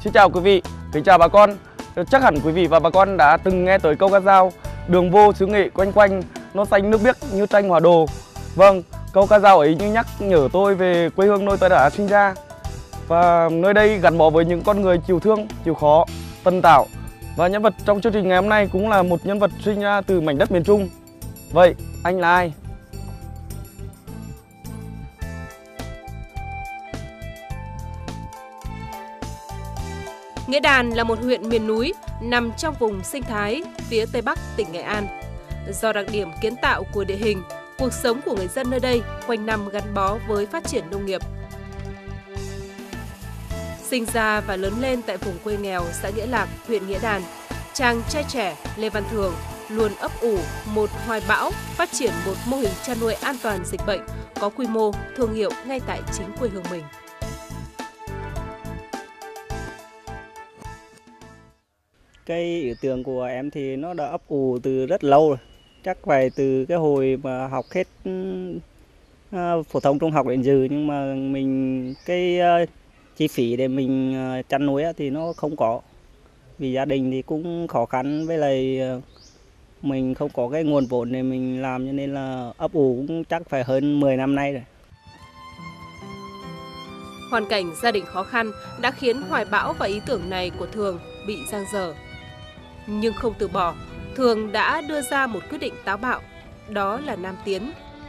Xin chào quý vị, kính chào bà con. Chắc hẳn quý vị và bà con đã từng nghe tới câu ca dao đường vô xứ Nghệ quanh quanh, nó xanh nước biếc như tranh Hòa Đồ. Vâng, câu ca dao ấy như nhắc nhở tôi về quê hương nơi tôi đã sinh ra. Và nơi đây gắn bó với những con người chịu thương, chịu khó, tần tảo. Và nhân vật trong chương trình ngày hôm nay cũng là một nhân vật sinh ra từ mảnh đất miền Trung. Vậy, anh là ai? Nghĩa Đàn là một huyện miền núi nằm trong vùng sinh thái phía Tây Bắc tỉnh Nghệ An. Do đặc điểm kiến tạo của địa hình, cuộc sống của người dân nơi đây quanh năm gắn bó với phát triển nông nghiệp. Sinh ra và lớn lên tại vùng quê nghèo xã Nghĩa Lạc, huyện Nghĩa Đàn, chàng trai trẻ Lê Văn Thường luôn ấp ủ một hoài bão phát triển một mô hình chăn nuôi an toàn dịch bệnh, có quy mô, thương hiệu ngay tại chính quê hương mình. Cái ý tưởng của em thì nó đã ấp ủ từ rất lâu rồi. Chắc phải từ cái hồi mà học hết phổ thông trung học đến giờ, nhưng mà chi phí để mình chăn nuôi thì nó không có. Vì gia đình thì cũng khó khăn, với lại mình không có cái nguồn vốn để mình làm, cho nên là ấp ủ cũng chắc phải hơn 10 năm nay rồi. Hoàn cảnh gia đình khó khăn đã khiến hoài bão và ý tưởng này của Thường bị dang dở. Nhưng không từ bỏ, Thường đã đưa ra một quyết định táo bạo, đó là Nam Tiến.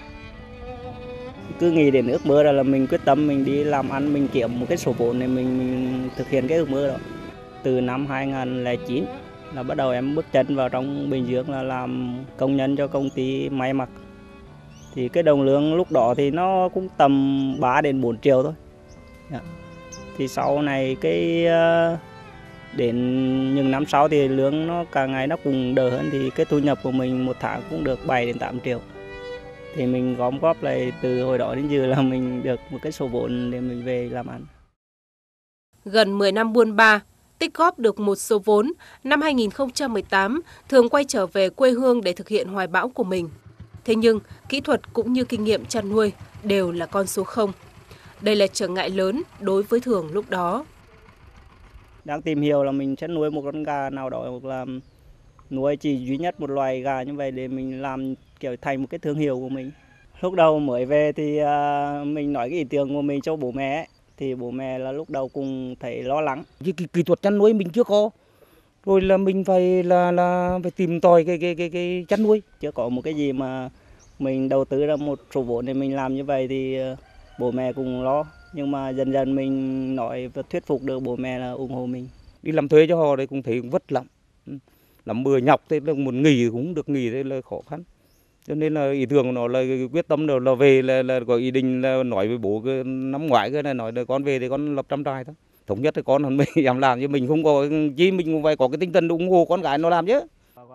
Cứ nghĩ đến ước mơ là mình quyết tâm mình đi làm ăn, mình kiếm một cái số vốn để mình thực hiện cái ước mơ đó. Từ năm 2009 là bắt đầu em bước chân vào trong Bình Dương là làm công nhân cho công ty may mặc. Thì cái đồng lương lúc đó thì nó cũng tầm 3 đến 4 triệu thôi. Thì sau này đến những năm sau thì lương nó càng ngày nó cũng đỡ hơn, thì cái thu nhập của mình một tháng cũng được 7 đến 8 triệu. Thì mình gom góp lại từ hồi đó đến giờ là mình được một cái số vốn để mình về làm ăn. Gần 10 năm buôn ba, tích góp được một số vốn, năm 2018, Thường quay trở về quê hương để thực hiện hoài bão của mình. Thế nhưng, kỹ thuật cũng như kinh nghiệm chăn nuôi đều là con số 0. Đây là trở ngại lớn đối với Thường lúc đó. Đang tìm hiểu là mình sẽ nuôi một con gà nào đó, hoặc là nuôi chỉ duy nhất một loài gà như vậy để mình làm kiểu thành một cái thương hiệu của mình. Lúc đầu mới về thì mình nói cái ý tưởng của mình cho bố mẹ ấy. Thì bố mẹ là lúc đầu cũng thấy lo lắng. Kỹ thuật chăn nuôi mình chưa có, rồi là mình phải phải tìm tòi cái chăn nuôi. Chưa có một cái gì mà mình đầu tư ra một số vốn để mình làm như vậy thì bố mẹ cũng lo. Nhưng mà dần dần mình nói và thuyết phục được bố mẹ là ủng hộ mình. Đi làm thuê cho họ đấy cũng thấy vất lắm. Làm bừa nhọc thế là muốn nghỉ cũng được nghỉ, thế là khó khăn. Cho nên là ý tưởng của nó là quyết tâm là về là có ý định là nói với bố năm ngoái cái này, nói là con về thì con lập trăm trại thôi. Thống nhất thì con hơn mình dám làm, chứ mình không có chi, mình cũng phải có cái tinh thần ủng hộ con gái nó làm chứ.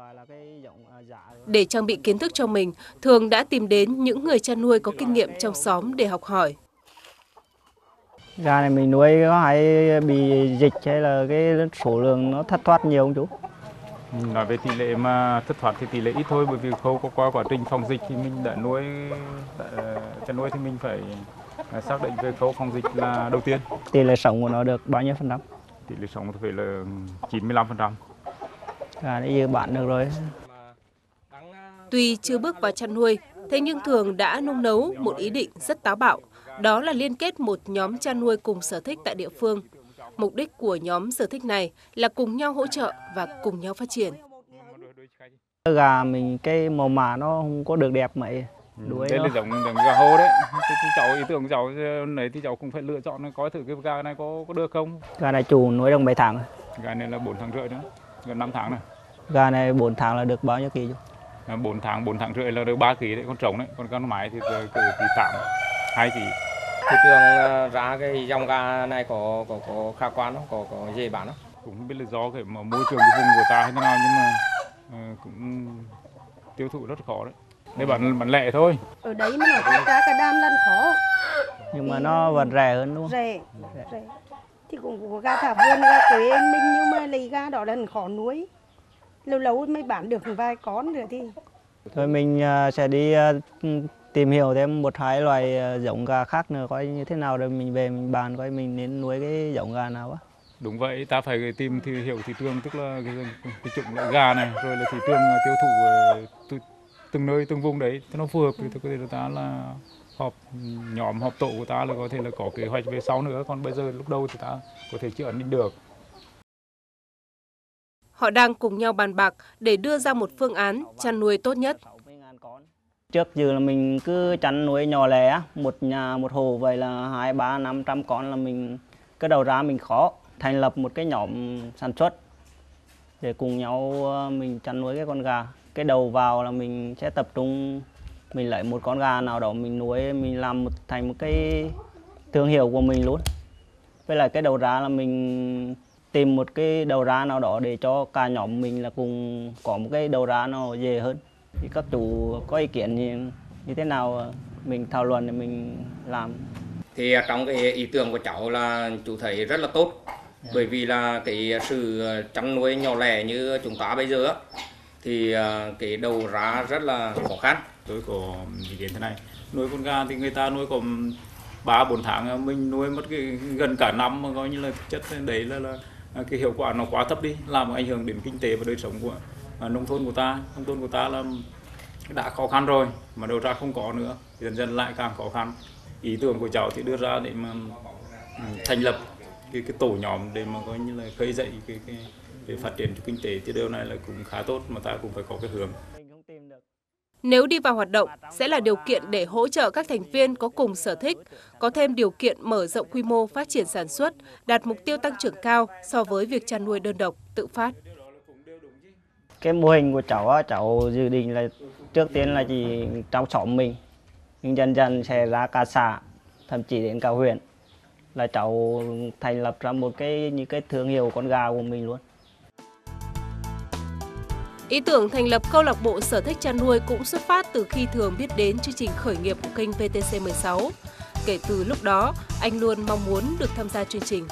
Để trang bị kiến thức cho mình, Thường đã tìm đến những người chăn nuôi có kinh nghiệm trong xóm để học hỏi. Gà này mình nuôi có hay bị dịch hay là cái số lượng nó thất thoát nhiều không chú? Nói về tỷ lệ mà thất thoát thì tỷ lệ ít thôi, bởi vì không có qua quá trình phòng dịch thì mình đã chăn nuôi thì mình phải xác định về khâu phòng dịch là đầu tiên. Tỷ lệ sống của nó được bao nhiêu %? Tỷ lệ sống thì phải là 95%. Gà này giờ bán được rồi. Tuy chưa bước vào chăn nuôi, thế nhưng Thường đã nung nấu một ý định rất táo bạo, đó là liên kết một nhóm chăn nuôi cùng sở thích tại địa phương. Mục đích của nhóm sở thích này là cùng nhau hỗ trợ và cùng nhau phát triển. Gà mình cái màu mả nó không có được đẹp mấy. Đây là giống gà hô đấy. Thì cháu ý tưởng cháu này thì cháu cũng phải lựa chọn coi thử cái gà này có được không. Gà này chủ nuôi được mấy tháng? Gà này là 4 tháng rưỡi nữa, gần 5 tháng này. Gà này 4 tháng là được bao nhiêu ký? 4 tháng rưỡi là được 3 kg đấy, con trống đấy, còn con mái thì từ ký 8, 2 kg. Thị trường ra cái dòng gà này có khả quan không? Có dễ bán không? Cũng không biết là do cái môi trường cái vùng của ta hay thế nào, nhưng mà cũng tiêu thụ rất khó đấy. Đây bán lẻ thôi. Ở đấy mà nó ra cả đàn lần khó. Nhưng mà nó vẫn rẻ hơn đúng không? Rẻ. Thì cũng có gà thả vườn, gà quế mình, nhưng mà lấy gà đó là khó nuôi. Lâu mới bán được vài con nữa thì. Thôi mình sẽ đi tìm hiểu thêm một hai loài giống gà khác nữa coi như thế nào, rồi mình về mình bàn coi mình nên nuôi cái giống gà nào á. Đúng vậy, ta phải tìm hiểu thị trường, tức là cái chủng loại gà này, rồi là thị trường tiêu thụ từng nơi từng vùng đấy cho nó phù hợp. Thì có thể là ta là họp nhóm, họp tổ của ta là có thể là có kế hoạch về sau nữa, còn bây giờ lúc đầu thì ta có thể chưa ấn định được. Họ đang cùng nhau bàn bạc để đưa ra một phương án chăn nuôi tốt nhất. Trước giờ là mình cứ chăn nuôi nhỏ lẻ, một nhà một hộ, vậy là 2, 3, 500 con là mình cái đầu ra mình khó thành lập một cái nhóm sản xuất để cùng nhau mình chăn nuôi cái con gà. Cái đầu vào là mình sẽ tập trung, mình lấy một con gà nào đó mình nuôi, mình làm thành một cái thương hiệu của mình luôn. Với lại cái đầu ra là mình tìm một cái đầu ra nào đó để cho cả nhóm mình là cùng có một cái đầu ra nó dễ hơn. Thì các chủ có ý kiến như thế nào mình thảo luận để mình làm. Thì trong cái ý tưởng của cháu là chú thấy rất là tốt, bởi vì là cái sự chăn nuôi nhỏ lẻ như chúng ta bây giờ thì cái đầu ra rất là khó khăn. Tôi có ý kiến thế này, nuôi con gà thì người ta nuôi còn 3-4 tháng, mình nuôi mất gần cả năm mà coi như là chất đấy là cái hiệu quả nó quá thấp đi, làm ảnh hưởng đến kinh tế và đời sống của nông thôn của ta. Nông thôn của ta là đã khó khăn rồi mà đầu ra không có nữa, dần dần lại càng khó khăn. Ý tưởng của cháu thì đưa ra để mà thành lập cái tổ nhóm để mà coi như là khơi dậy cái để phát triển cho kinh tế, thì điều này là cũng khá tốt, mà ta cũng phải có cái hướng. Nếu đi vào hoạt động sẽ là điều kiện để hỗ trợ các thành viên có cùng sở thích, có thêm điều kiện mở rộng quy mô phát triển sản xuất, đạt mục tiêu tăng trưởng cao so với việc chăn nuôi đơn độc, tự phát. Cái mô hình của cháu dự định là trước tiên là chỉ trong xóm mình, nhưng dần dần sẽ ra cả xã, thậm chí đến cả huyện, là cháu thành lập ra một như cái thương hiệu con gà của mình luôn. Ý tưởng thành lập câu lạc bộ sở thích chăn nuôi cũng xuất phát từ khi Thường biết đến chương trình khởi nghiệp của kênh VTC16. Kể từ lúc đó, anh luôn mong muốn được tham gia chương trình.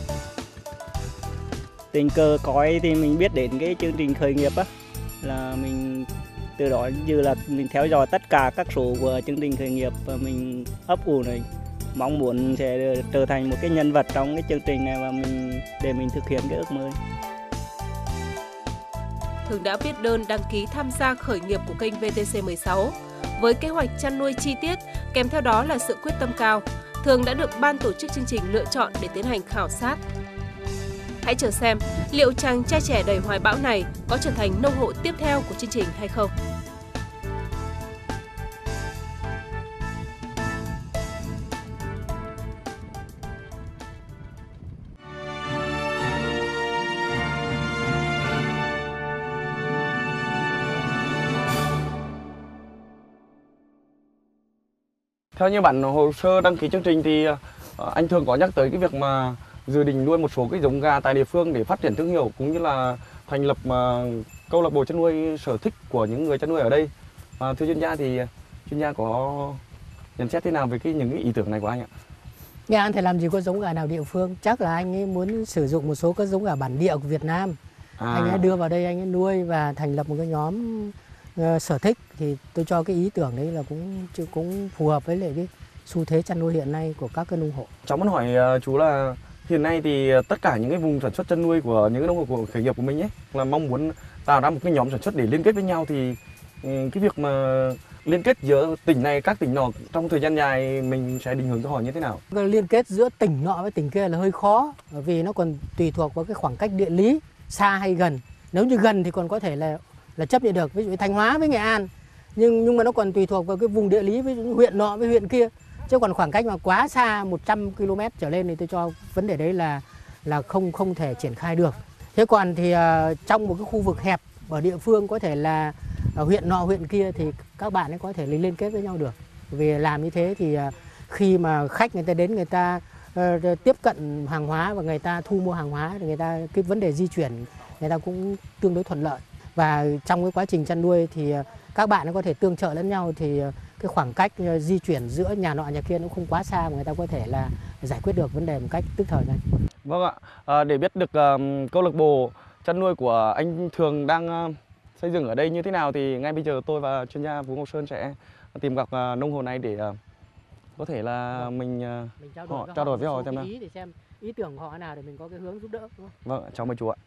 Tình cờ coi thì mình biết đến cái chương trình khởi nghiệp là mình từ đó như là mình theo dõi tất cả các số của chương trình khởi nghiệp và mình ấp ủ này mong muốn sẽ trở thành một cái nhân vật trong cái chương trình này và để mình thực hiện cái ước mơ. Thường đã viết đơn đăng ký tham gia khởi nghiệp của kênh VTC16. Với kế hoạch chăn nuôi chi tiết, kèm theo đó là sự quyết tâm cao, Thường đã được ban tổ chức chương trình lựa chọn để tiến hành khảo sát. Hãy chờ xem liệu chàng trai trẻ đầy hoài bão này có trở thành nông hộ tiếp theo của chương trình hay không. Theo như bản hồ sơ đăng ký chương trình thì anh Thường có nhắc tới cái việc mà dự định nuôi một số cái giống gà tại địa phương để phát triển thương hiệu, cũng như là thành lập câu lạc bộ chăn nuôi sở thích của những người chăn nuôi ở đây. Thưa chuyên gia thì chuyên gia có nhận xét thế nào về những cái ý tưởng này của anh ạ? Nhà anh thì làm gì có giống gà nào địa phương, chắc là anh ấy muốn sử dụng một số các giống gà bản địa của Việt Nam. Anh ấy đưa vào đây anh ấy nuôi và thành lập một cái nhóm sở thích, thì tôi cho cái ý tưởng đấy là cũng phù hợp với lại cái xu thế chăn nuôi hiện nay của các cái nông hộ. Cháu muốn hỏi chú là hiện nay thì tất cả những cái vùng sản xuất chăn nuôi của những nông hộ của khởi nghiệp của mình ấy là mong muốn tạo ra một cái nhóm sản xuất để liên kết với nhau, thì cái việc mà liên kết giữa tỉnh này các tỉnh nọ trong thời gian dài mình sẽ định hướng cho họ như thế nào? Liên kết giữa tỉnh nọ với tỉnh kia là hơi khó, bởi vì nó còn tùy thuộc vào cái khoảng cách địa lý, xa hay gần. Nếu như gần thì còn có thể là chấp nhận được, ví dụ Thanh Hóa với Nghệ An, nhưng mà nó còn tùy thuộc vào cái vùng địa lý, ví dụ huyện nọ với huyện kia. Chứ còn khoảng cách mà quá xa 100 km trở lên thì tôi cho vấn đề đấy là không thể triển khai được. Thế còn thì trong một cái khu vực hẹp ở địa phương, có thể là ở huyện nọ huyện kia, thì các bạn ấy có thể liên kết với nhau được. Vì làm như thế thì khi mà khách người ta đến, người ta tiếp cận hàng hóa và người ta thu mua hàng hóa, thì người ta cái vấn đề di chuyển người ta cũng tương đối thuận lợi. Và trong cái quá trình chăn nuôi thì các bạn nó có thể tương trợ lẫn nhau, thì cái khoảng cách di chuyển giữa nhà nọ nhà kia nó không quá xa, mà người ta có thể là giải quyết được vấn đề một cách tức thời này. Vâng ạ, để biết được câu lạc bộ chăn nuôi của anh Thường đang xây dựng ở đây như thế nào thì ngay bây giờ tôi và chuyên gia Vũ Ngọc Sơn sẽ tìm gặp nông hộ này để có thể là mình trao đổi với họ xem nào. Để xem ý tưởng của họ nào để mình có cái hướng giúp đỡ, đúng không? Vâng, cháu mời chú ạ.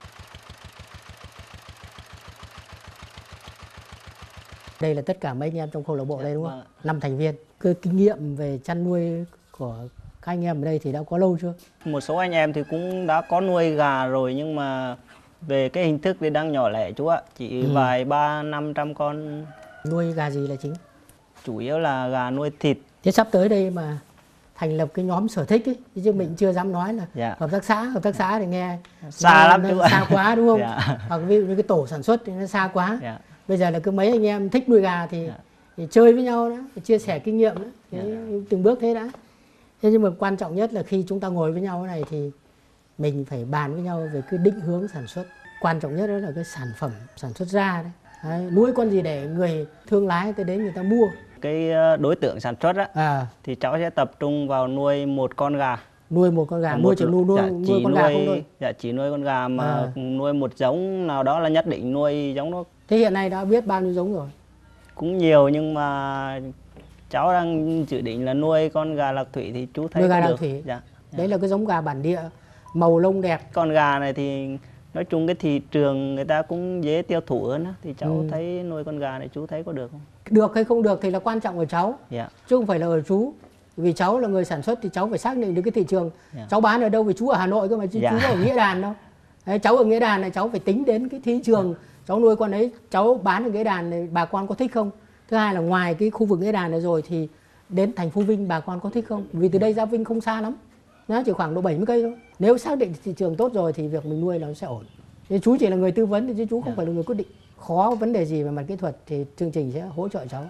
Đây là tất cả mấy anh em trong câu lạc bộ đây đúng không? Vâng. 5 thành viên. Cái kinh nghiệm về chăn nuôi của các anh em ở đây thì đã có lâu chưa? Một số anh em thì cũng đã có nuôi gà rồi, nhưng mà về cái hình thức thì đang nhỏ lẻ chú ạ, chỉ vài 300-500 con. Nuôi gà gì là chính? Chủ yếu là gà nuôi thịt. Thế sắp tới đây mà thành lập cái nhóm sở thích ấy, chứ mình chưa dám nói là Dạ. hợp tác xã thì nghe Xa lắm chú ạ. xa quá đúng không? Dạ. Hoặc ví dụ như cái tổ sản xuất thì nó xa quá. Dạ. Bây giờ là cứ mấy anh em thích nuôi gà thì, Dạ. thì chơi với nhau đó, thì chia sẻ kinh nghiệm đó, Dạ. từng bước thế đã. Thế nhưng mà quan trọng nhất là khi chúng ta ngồi với nhau thế này thì mình phải bàn với nhau về cái định hướng sản xuất. Quan trọng nhất đó là cái sản phẩm sản xuất ra đấy. Đấy, nuôi con gì để người thương lái tới đến người ta mua. Cái đối tượng sản xuất á, thì cháu sẽ tập trung vào nuôi một con gà. Nuôi một con gà, nuôi chỉ nuôi con gà không thôi. Dạ, chỉ nuôi con gà mà nuôi một giống nào đó là nhất định nuôi giống đó. Thế hiện nay đã biết bao nhiêu giống rồi? Cũng nhiều, nhưng mà cháu đang dự định là nuôi con gà lạc thủy thì chú thấy nuôi gà lạc được. thủy. Dạ. Đấy là cái giống gà bản địa, màu lông đẹp. Con gà này thì nói chung cái thị trường người ta cũng dễ tiêu thụ hơn á, thì cháu thấy nuôi con gà này chú thấy có được không? Được hay không được thì là quan trọng ở cháu, Dạ. chứ không phải là ở chú. Vì cháu là người sản xuất thì cháu phải xác định được cái thị trường. Dạ. Cháu bán ở đâu, vì chú ở Hà Nội cơ mà, chứ Dạ. chú ở Nghĩa Đàn đâu. Đấy, cháu ở Nghĩa Đàn này cháu phải tính đến cái thị trường. Cháu nuôi con ấy, cháu bán ở Nghĩa Đàn này bà con có thích không? Thứ hai là ngoài cái khu vực Nghĩa Đàn này rồi thì đến thành phố Vinh bà con có thích không? Vì từ đây ra Vinh không xa lắm, nó chỉ khoảng độ 70 cây thôi. Nếu xác định thị trường tốt rồi thì việc mình nuôi nó sẽ ổn. Nên chú chỉ là người tư vấn chứ chú không phải là người quyết định. Khó vấn đề gì về mặt kỹ thuật thì chương trình sẽ hỗ trợ cháu.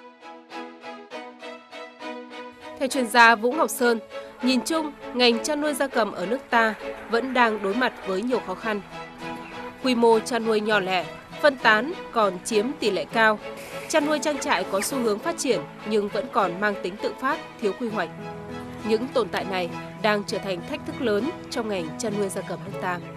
Theo chuyên gia Vũ Ngọc Sơn, nhìn chung, ngành chăn nuôi gia cầm ở nước ta vẫn đang đối mặt với nhiều khó khăn. Quy mô chăn nuôi nhỏ lẻ, phân tán còn chiếm tỷ lệ cao. Chăn nuôi trang trại có xu hướng phát triển nhưng vẫn còn mang tính tự phát, thiếu quy hoạch. Những tồn tại này đang trở thành thách thức lớn trong ngành chăn nuôi gia cầm nước ta.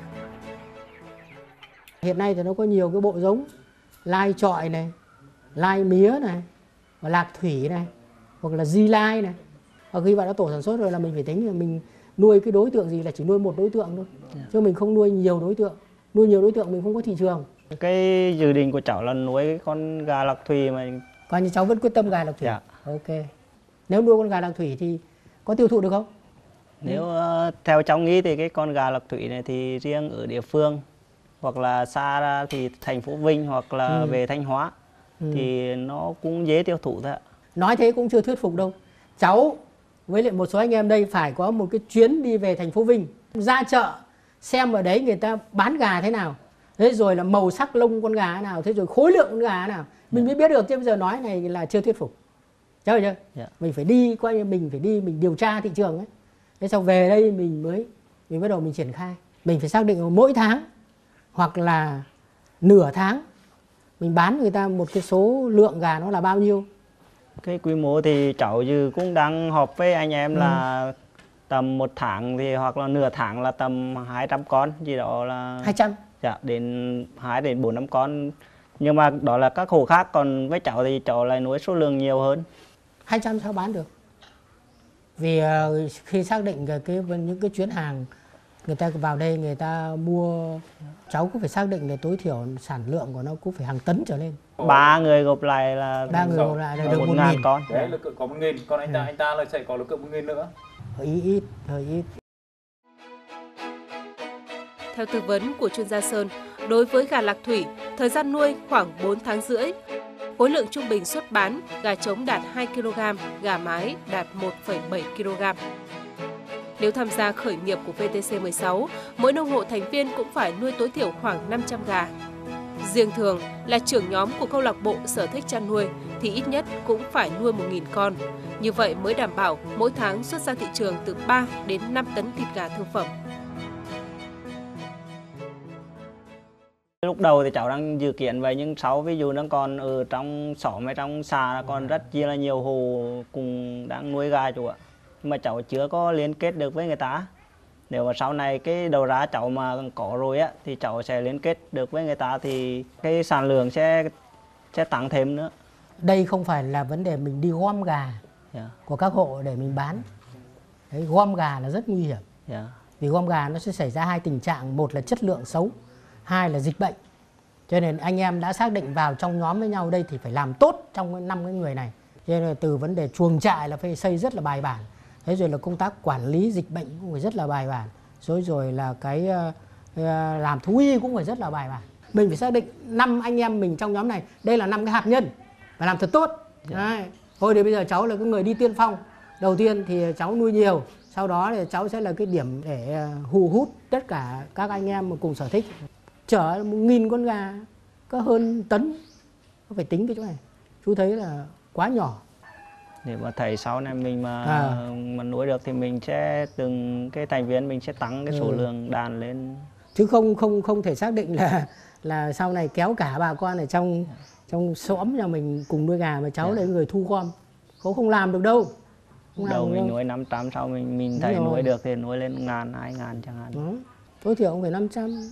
Hiện nay thì nó có nhiều cái bộ giống, lai chọi này, lai mía này, và lạc thủy này, hoặc là di lai này. Và khi bạn đã tổ sản xuất rồi là mình phải tính là mình nuôi cái đối tượng gì, là chỉ nuôi một đối tượng thôi. Chứ mình không nuôi nhiều đối tượng. Nuôi nhiều đối tượng mình không có thị trường. Cái dự định của cháu là nuôi cái con gà lạc thủy mà. Coi như cháu vẫn quyết tâm gà lạc thủy. Dạ. Ok. Nếu nuôi con gà lạc thủy thì có tiêu thụ được không? Nếu theo cháu nghĩ thì cái con gà lạc thủy này thì riêng ở địa phương hoặc là xa ra thì thành phố Vinh hoặc là về Thanh Hóa thì nó cũng dễ tiêu thụ thôi ạ. Nói thế cũng chưa thuyết phục đâu. Cháu với lại một số anh em đây phải có một cái chuyến đi về thành phố Vinh, ra chợ xem ở đấy người ta bán gà thế nào, thế rồi là màu sắc lông con gà thế nào, thế rồi khối lượng con gà thế nào, mình mới biết được. Chứ bây giờ nói này là chưa thuyết phục. Cháu hiểu chưa? Dạ. Mình phải đi, coi như mình phải đi, mình điều tra thị trường ấy. Thế sau về đây mình bắt đầu mình triển khai. Mình phải xác định mỗi tháng hoặc là nửa tháng mình bán người ta một cái số lượng gà nó là bao nhiêu. Cái quy mô thì cháu cũng đang họp với anh em là tầm một tháng thì hoặc là nửa tháng là tầm 200 con gì đó là 200. Dạ, đến 2 đến 4-5 con. Nhưng mà đó là các hộ khác, còn với cháu thì cháu lại nuôi số lượng nhiều hơn. 200 sao bán được? Vì khi xác định những cái chuyến hàng người ta vào đây người ta mua, cháu cũng phải xác định là tối thiểu sản lượng của nó cũng phải hàng tấn trở lên. 3 người gộp lại là 3 người gộp lại là được 1.000 con. Đấy là có 1.000, còn anh ta là sẽ có được 1.000 nữa. Hơi ít. Theo tư vấn của chuyên gia Sơn, đối với gà lạc thủy, thời gian nuôi khoảng 4 tháng rưỡi. Khối lượng trung bình xuất bán, gà trống đạt 2 kg, gà mái đạt 1,7 kg. Nếu tham gia khởi nghiệp của VTC 16, mỗi nông hộ thành viên cũng phải nuôi tối thiểu khoảng 500 gà. Riêng Thường là trưởng nhóm của câu lạc bộ sở thích chăn nuôi thì ít nhất cũng phải nuôi 1.000 con. Như vậy mới đảm bảo mỗi tháng xuất ra thị trường từ 3 đến 5 tấn thịt gà thương phẩm. Lúc đầu thì cháu đang dự kiến vậy, nhưng sau ví dụ nó còn ở trong xóm hay trong xã còn rất là nhiều hộ cùng đang nuôi gà chú ạ. Nhưng mà cháu chưa có liên kết được với người ta. Nếu mà sau này cái đầu ra cháu mà có rồi á thì cháu sẽ liên kết được với người ta thì cái sản lượng sẽ tăng thêm nữa. Đây không phải là vấn đề mình đi gom gà của các hộ để mình bán. Đấy, gom gà là rất nguy hiểm. Vì gom gà nó sẽ xảy ra hai tình trạng, một là chất lượng xấu, hai là dịch bệnh. Cho nên anh em đã xác định vào trong nhóm với nhau đây thì phải làm tốt trong 5 cái người này. Cho nên là từ vấn đề chuồng trại là phải xây rất là bài bản. Thế rồi là công tác quản lý dịch bệnh cũng phải rất là bài bản. Rồi là cái làm thú y cũng phải rất là bài bản. Mình phải xác định 5 anh em mình trong nhóm này, đây là 5 cái hạt nhân, phải làm thật tốt. Đấy. Thôi thì bây giờ cháu là cái người đi tiên phong. Đầu tiên thì cháu nuôi nhiều, sau đó thì cháu sẽ là cái điểm để hù hút tất cả các anh em mà cùng sở thích. Chở 1000 con gà có hơn tấn, có phải tính cái chỗ này. Chú thấy là quá nhỏ. Để mà thấy sau này mình mà nuôi được thì mình sẽ từng cái thành viên mình sẽ tăng cái số lượng đàn lên. Chứ không thể xác định là sau này kéo cả bà con ở trong xóm nhà mình cùng nuôi gà mà cháu là người thu gom. Không làm được đâu. Đầu mình nuôi 500, sau mình thấy nuôi được thì nuôi lên 1000, 2000 chẳng hạn. Đó. Tối thiểu cũng phải 500.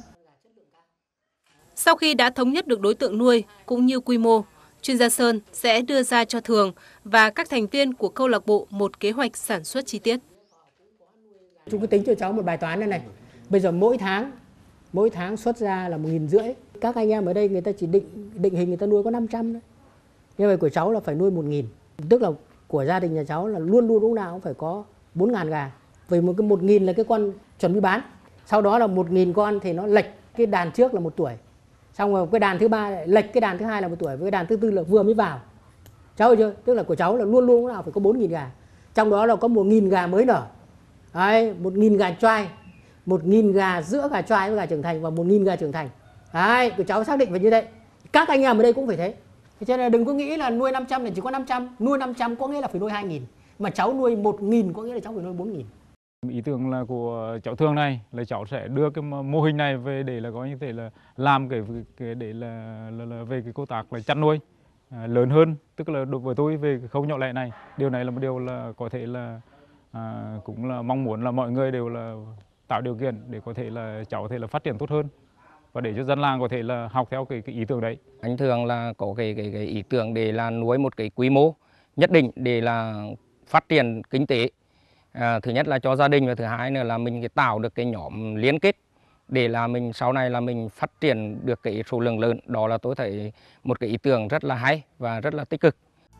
Sau khi đã thống nhất được đối tượng nuôi cũng như quy mô, chuyên gia Sơn sẽ đưa ra cho Thường và các thành viên của câu lạc bộ một kế hoạch sản xuất chi tiết. Chú cứ tính cho cháu một bài toán này này. Bây giờ mỗi tháng xuất ra là 1.500. Các anh em ở đây người ta chỉ định hình người ta nuôi có 500 thôi. Như vậy của cháu là phải nuôi 1.000. Tức là của gia đình nhà cháu là luôn lúc nào cũng phải có 4.000 gà. Vì một cái 1.000 là cái con chuẩn bị bán. Sau đó là 1.000 con thì nó lệch cái đàn trước là 1 tuổi. Xong rồi cái đàn thứ 3 lại lệch cái đàn thứ 2 là 1 tuổi, với cái đàn thứ 4 là vừa mới vào. Cháu hiểu chưa? Tức là của cháu là luôn lúc nào phải có 4.000 gà. Trong đó là có 1.000 gà mới nở. Đấy, 1.000 gà choai, 1.000 gà giữa gà choai với gà trưởng thành và 1.000 gà trưởng thành. Đấy, của cháu xác định phải như thế. Các anh em ở đây cũng phải thế. Thế cho nên đừng có nghĩ là nuôi 500 là chỉ có 500. Nuôi 500 có nghĩa là phải nuôi 2.000. Mà cháu nuôi 1.000 có nghĩa là cháu phải nuôi 4.000. Ý tưởng là của cháu Thường này là cháu sẽ đưa cái mô hình này về để là có như thế là làm cái để là về cái công tác là chăn nuôi lớn hơn, tức là đối với tôi về cái khâu nhỏ lẻ này. Điều này là một điều là có thể là cũng là mong muốn là mọi người đều là tạo điều kiện để có thể là cháu có thể là phát triển tốt hơn và để cho dân làng có thể là học theo cái ý tưởng đấy. Anh Thường là có cái ý tưởng để là nuôi một cái quy mô nhất định để là phát triển kinh tế. Thứ nhất là cho gia đình và thứ hai nữa là mình tạo được cái nhóm liên kết để là mình sau này là mình phát triển được cái số lượng lớn. Đó là tôi thấy một cái ý tưởng rất là hay và rất là tích cực.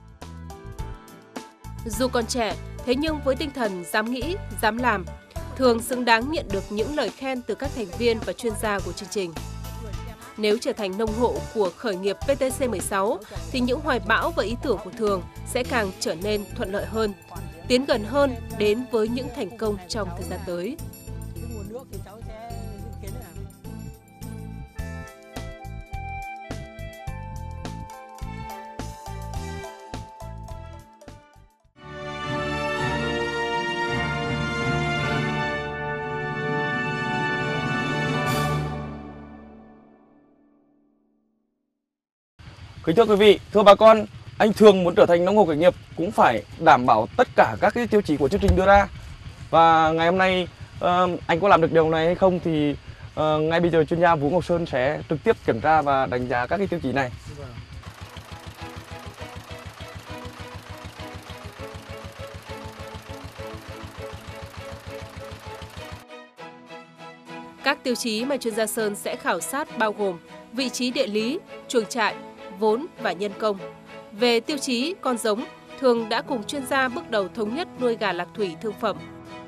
Dù còn trẻ, thế nhưng với tinh thần dám nghĩ, dám làm, Thường xứng đáng nhận được những lời khen từ các thành viên và chuyên gia của chương trình. Nếu trở thành nông hộ của khởi nghiệp PTC16 thì những hoài bão và ý tưởng của Thường sẽ càng trở nên thuận lợi hơn, tiến gần hơn đến với những thành công trong thời gian tới. Kính thưa quý vị, thưa bà con, anh Thường muốn trở thành nông hộ khởi nghiệp cũng phải đảm bảo tất cả các cái tiêu chí của chương trình đưa ra. Và ngày hôm nay anh có làm được điều này hay không thì ngay bây giờ chuyên gia Vũ Ngọc Sơn sẽ trực tiếp kiểm tra và đánh giá các cái tiêu chí này. Các tiêu chí mà chuyên gia Sơn sẽ khảo sát bao gồm vị trí địa lý, chuồng trại, vốn và nhân công. Về tiêu chí con giống, Thường đã cùng chuyên gia bước đầu thống nhất nuôi gà lạc thủy thương phẩm.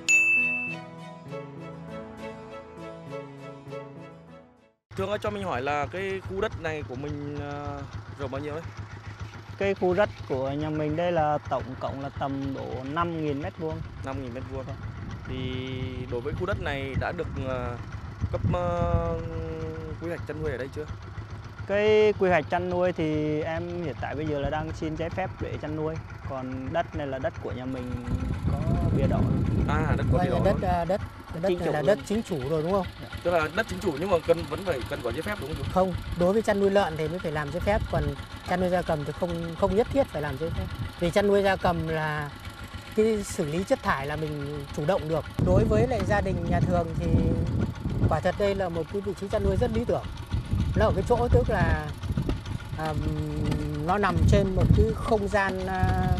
Thường ơi, cho mình hỏi là cái khu đất này của mình rộng bao nhiêu đấy? Cái khu đất của nhà mình đây là tổng cộng là tầm độ 5.000 m². 5.000 m². Thì đối với khu đất này đã được cấp quy hoạch chăn nuôi ở đây chưa? Cái quy hoạch chăn nuôi thì em hiện tại bây giờ là đang xin giấy phép để chăn nuôi. Còn đất này là đất của nhà mình có bìa đỏ. À, đất có bìa đỏ. Đất này là đất chính chủ rồi đúng không? Tức là đất chính chủ nhưng mà vẫn phải cần có giấy phép đúng không? Không, đối với chăn nuôi lợn thì mới phải làm giấy phép, còn chăn nuôi gia cầm thì không nhất thiết phải làm giấy phép. Vì chăn nuôi gia cầm là cái xử lý chất thải là mình chủ động được. Đối với lại gia đình nhà Thường thì quả thật đây là một cái vị trí chăn nuôi rất lý tưởng. Nó ở cái chỗ tức là nó nằm trên một cái không gian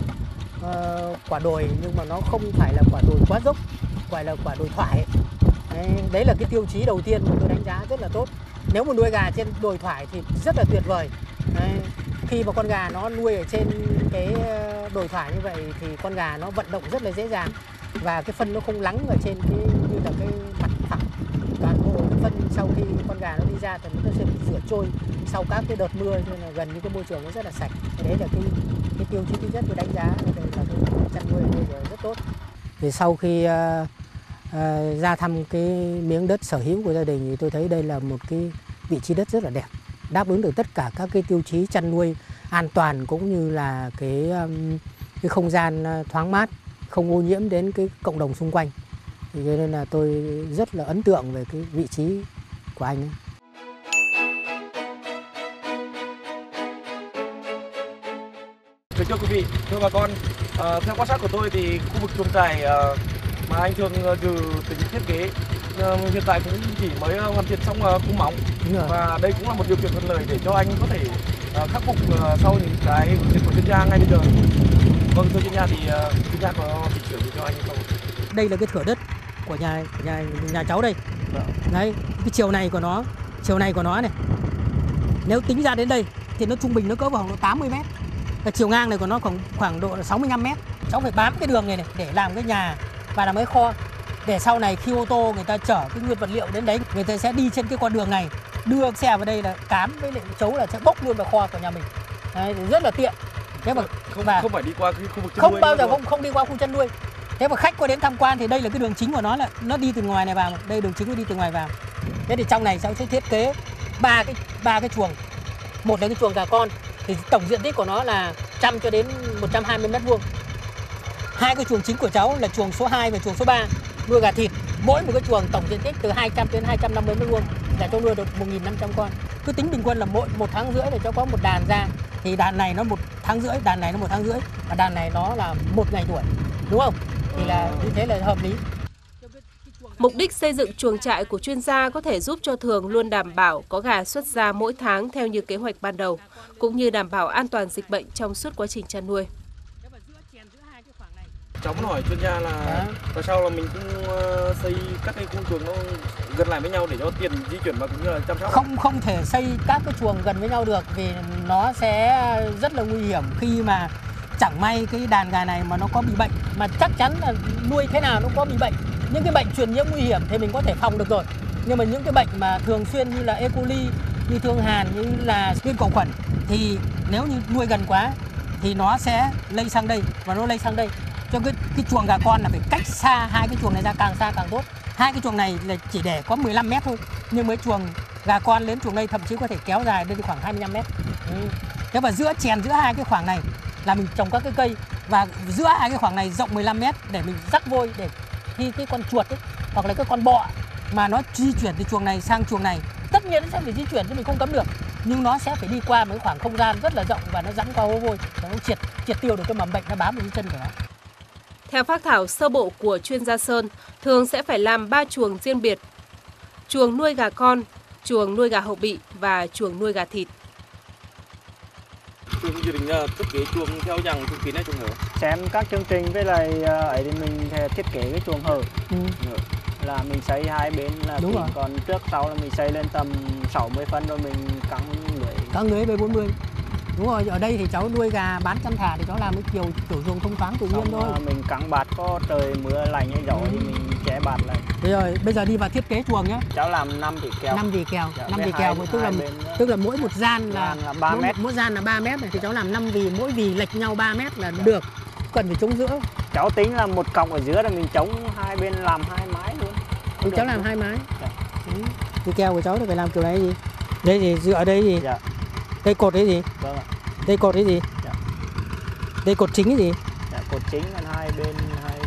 quả đồi nhưng mà nó không phải là quả đồi quá dốc, gọi là quả đồi thoải. Đấy là cái tiêu chí đầu tiên mà tôi đánh giá rất là tốt. Nếu mà nuôi gà trên đồi thoải thì rất là tuyệt vời. Đấy. Khi mà con gà nó nuôi ở trên cái đồi thoải như vậy thì con gà nó vận động rất là dễ dàng và cái phân nó không lắng ở trên cái như là cái mặt phẳng. Toàn bộ phân sau khi con gà nó đi ra thì nó sẽ bị rửa trôi sau các cái đợt mưa, nên là gần như cái môi trường nó rất là sạch. Đấy là cái tiêu chí thứ nhất tôi đánh giá đây là cái chăn nuôi bây giờ rất tốt. Thì sau khi ra thăm cái miếng đất sở hữu của gia đình thì tôi thấy đây là một cái vị trí đất rất là đẹp, đáp ứng được tất cả các cái tiêu chí chăn nuôi an toàn cũng như là cái không gian thoáng mát, không ô nhiễm đến cái cộng đồng xung quanh. Thì cho nên là tôi rất là ấn tượng về cái vị trí của anh ấy. Thưa quý vị, thưa bà con, theo quan sát của tôi thì khu vực chuồng trại mà anh Thường từ tính thiết kế hiện tại cũng chỉ mới hoàn thiện xong khung móng, và đây cũng là một điều kiện thuận lợi để cho anh có thể khắc phục sau những cái hướng dẫn của chuyên gia ngay bây giờ. Vâng, thưa chuyên gia thì chuyên gia có chỉnh sửa gì cho anh hay không? Đây là cái thửa đất của nhà cháu đây. Đấy, cái chiều này của nó này. Nếu tính ra đến đây thì nó trung bình nó cỡ khoảng độ 80 mét. Cái chiều ngang này của nó khoảng độ 65 mét. Cháu phải bám cái đường này để làm cái nhà và làm cái kho. Để sau này khi ô tô người ta chở cái nguyên vật liệu đến đấy, người ta sẽ đi trên cái con đường này, đưa xe vào đây là cám với lại chấu là sẽ bốc luôn vào kho của nhà mình. Đấy, rất là tiện. Thế mà không phải đi qua cái khu vực chăn không nuôi, bao giờ không đi qua khu chăn nuôi. Thế mà khách qua đến tham quan thì đây là cái đường chính của nó, là nó đi từ ngoài này vào, đây đường chính nó đi từ ngoài vào. Thế thì trong này cháu sẽ thiết kế ba cái chuồng. Một là cái chuồng gà con thì tổng diện tích của nó là 100 cho đến 120 mét vuông. Hai cái chuồng chính của cháu là chuồng số 2 và chuồng số 3 nuôi gà thịt. Mỗi một cái chuồng tổng diện tích từ 200 đến 250 mét vuông để cháu nuôi được 1.500 con. Cứ tính bình quân là mỗi 1 tháng rưỡi để cháu có một đàn ra, thì đàn này nó 1 tháng rưỡi, đàn này nó 1 tháng rưỡi và đàn này nó là 1 ngày tuổi, đúng không? Thì là như thế là hợp lý. Mục đích xây dựng chuồng trại của chuyên gia có thể giúp cho Thường luôn đảm bảo có gà xuất ra mỗi tháng theo như kế hoạch ban đầu, cũng như đảm bảo an toàn dịch bệnh trong suốt quá trình chăn nuôi. Cháu muốn hỏi chuyên gia là tại sao là mình cũng xây các cái khu chuồng nó gần lại với nhau để cho tiền di chuyển và cũng như là chăm sóc? Không thể xây các cái chuồng gần với nhau được vì nó sẽ rất là nguy hiểm khi mà chẳng may cái đàn gà này mà nó có bị bệnh, mà chắc chắn là nuôi thế nào nó có bị bệnh. Những cái bệnh truyền nhiễm nguy hiểm thì mình có thể phòng được rồi. Nhưng mà những cái bệnh mà thường xuyên như là E. coli, như thương hàn, như là liên cầu khuẩn thì nếu như nuôi gần quá thì nó sẽ lây sang đây và nó lây sang đây. Cho cái chuồng gà con là phải cách xa hai cái chuồng này ra, càng xa càng tốt. Hai cái chuồng này là chỉ để có 15 mét thôi, nhưng mấy chuồng gà con đến chuồng đây thậm chí có thể kéo dài đến khoảng 25 mét. Thế và chèn giữa hai cái khoảng này là mình trồng các cái cây, và giữa hai cái khoảng này rộng 15 mét để mình rắc vôi, để khi cái con chuột ấy, hoặc là cái con bọ mà nó di chuyển từ chuồng này sang chuồng này, tất nhiên nó sẽ phải di chuyển chứ mình không cấm được, nhưng nó sẽ phải đi qua một khoảng không gian rất là rộng và nó dẫn qua hố vôi, nó triệt tiêu được cái mầm bệnh nó bám vào dưới chân của nó. Theo phác thảo sơ bộ của chuyên gia Sơn, Thường sẽ phải làm 3 chuồng riêng biệt: chuồng nuôi gà con, chuồng nuôi gà hậu bị và chuồng nuôi gà thịt. Thường dự định thiết kế chuồng theo dạng chu kỳ này chuồng hở. Xem các chương trình với lại ấy thì mình thiết kế cái chuồng hở. Là mình xây hai bên là đúng rồi. Còn trước sau là mình xây lên tầm 60 phân rồi mình căng lưới B40. Đúng rồi, ở đây thì cháu nuôi gà bán chăn thả thì cháu làm cái kiểu chuồng thông thoáng tự nhiên thôi. Mình căng bạt, có trời mưa lạnh hay gió thì mình che bạt lại. Thế rồi, bây giờ đi vào thiết kế chuồng nhé. Cháu làm 5 vỉ kèo. 5 vỉ kèo, dạ, 5 vỉ kèo tức là mỗi một gian là 3 mét. Mỗi gian là 3 mét này thì cháu làm 5 vỉ, mỗi vỉ lệch nhau 3 mét là được. Cần phải chống giữa. Cháu tính là một cọng ở giữa là mình chống hai bên làm 2 mái luôn. Thì cháu làm 2 mái. Dạ. Vỉ kèo của cháu thì phải làm kiểu này gì? Đây gì, dựa đây gì? Dạ. Đây cột đấy gì? Vâng ạ. Đây cột cái gì? Dạ. Đây cột chính cái gì? Dạ, cột chính là hai bên hai.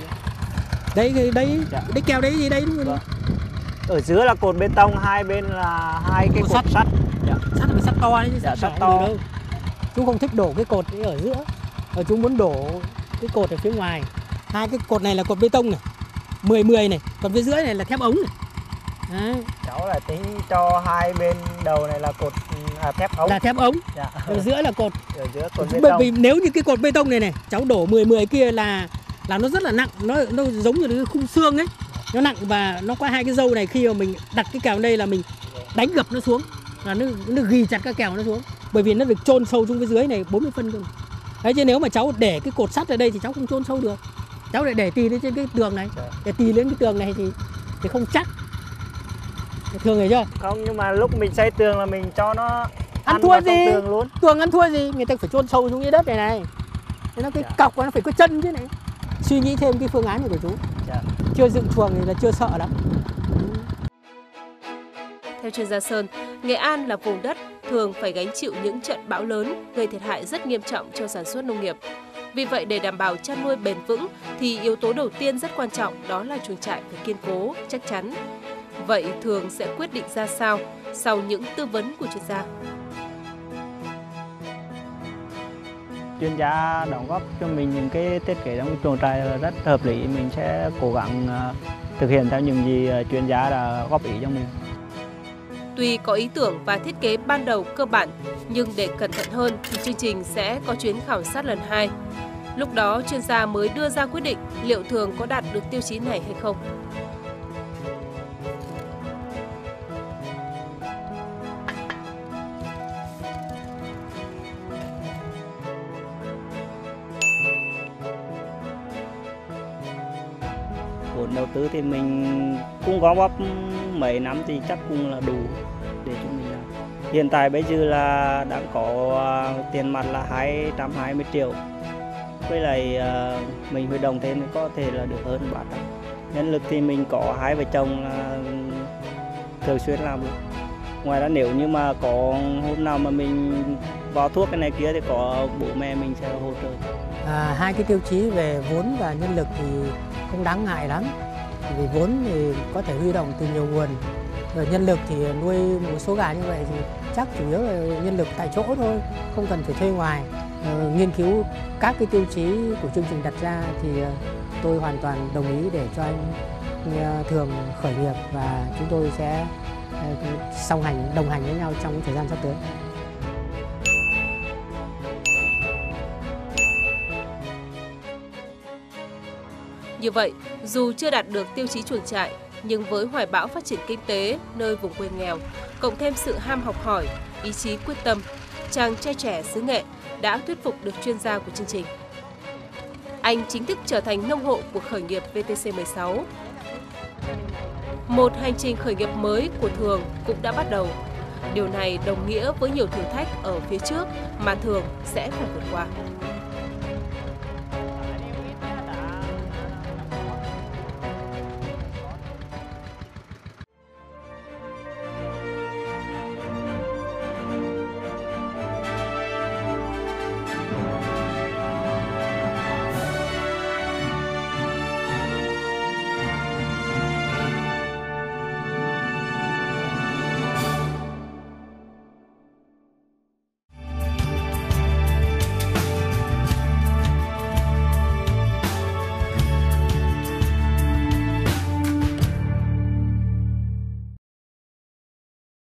Đấy dạ. Đấy kèo đấy gì đấy đúng không? Vâng. Ở giữa là cột bê tông, hai bên là hai cái cột sắt. Dạ. Sắt là sắt to đấy chứ. Dạ, sắt to. Đâu. Chúng không thích đổ cái cột ở giữa. Chúng muốn đổ cái cột ở phía ngoài. Hai cái cột này là cột bê tông này, 10 này, còn phía dưới này là thép ống này. Đấy. Cháu là tính cho hai bên đầu này là cột thép ống. Là thép ống. Dạ. Ở giữa là cột. Ở giữa cột bê Bởi tông. vì nếu như cái cột bê tông này cháu đổ 10 kia là nó rất là nặng, nó giống như cái khung xương ấy. nó nặng và nó có hai cái dâu này, khi mà mình đặt cái kèo đây là mình đánh gập nó xuống và nó ghi chặt cái kèo nó xuống, bởi vì nó được chôn sâu xuống phía dưới này 40 phân cơ. Đấy, chứ nếu mà cháu để cái cột sắt ở đây thì cháu không chôn sâu được, cháu lại để tì lên trên cái tường này, để tì lên cái tường này thì không chắc. Thường hiểu chưa? Không, nhưng mà lúc mình xây tường là mình cho nó ăn thua gì? Tường luôn. Tường ăn thua gì? Người ta phải chôn sâu xuống dưới đất này. Thế nó cái cọc nó phải có chân chứ này. Suy nghĩ thêm cái phương án này của chú. Chưa dựng chuồng thì là chưa sợ lắm. Theo chuyên gia Sơn, Nghệ An là vùng đất thường phải gánh chịu những trận bão lớn gây thiệt hại rất nghiêm trọng cho sản xuất nông nghiệp. Vì vậy, để đảm bảo chăn nuôi bền vững thì yếu tố đầu tiên rất quan trọng đó là chuồng trại phải kiên cố, chắc chắn. Vậy Thường sẽ quyết định ra sao sau những tư vấn của chuyên gia? Chuyên gia đóng góp cho mình những cái thiết kế trong chuồng trại rất hợp lý, mình sẽ cố gắng thực hiện theo những gì chuyên gia đã góp ý cho mình. Tuy có ý tưởng và thiết kế ban đầu cơ bản, nhưng để cẩn thận hơn thì chương trình sẽ có chuyến khảo sát lần 2. Lúc đó chuyên gia mới đưa ra quyết định liệu Thường có đạt được tiêu chí này hay không. Vốn đầu tư thì mình cũng góp mấy năm thì chắc cũng là đủ để chúng mình làm. Hiện tại bây giờ là đang có tiền mặt là 220 triệu. Với lại mình huy động thêm thì có thể là được hơn 300. Nhân lực thì mình có 2 vợ chồng là thường xuyên làm được. Ngoài ra nếu như mà có hôm nào mà mình vào thuốc cái này kia thì có bố mẹ mình sẽ hỗ trợ. Hai cái tiêu chí về vốn và nhân lực thì không đáng ngại lắm. Vì vốn thì có thể huy động từ nhiều nguồn. Rồi nhân lực thì nuôi một số gà như vậy thì chắc chủ yếu là nhân lực tại chỗ thôi, không cần phải thuê ngoài. Nghiên cứu các cái tiêu chí của chương trình đặt ra thì tôi hoàn toàn đồng ý để cho anh Thường khởi nghiệp và chúng tôi sẽ đồng hành với nhau trong thời gian sắp tới. Như vậy, dù chưa đạt được tiêu chí chuồng trại, nhưng với hoài bão phát triển kinh tế nơi vùng quê nghèo, cộng thêm sự ham học hỏi, ý chí quyết tâm, chàng trai trẻ xứ Nghệ đã thuyết phục được chuyên gia của chương trình. Anh chính thức trở thành nông hộ của khởi nghiệp VTC16. Một hành trình khởi nghiệp mới của Thường cũng đã bắt đầu. Điều này đồng nghĩa với nhiều thử thách ở phía trước mà Thường sẽ phải vượt qua.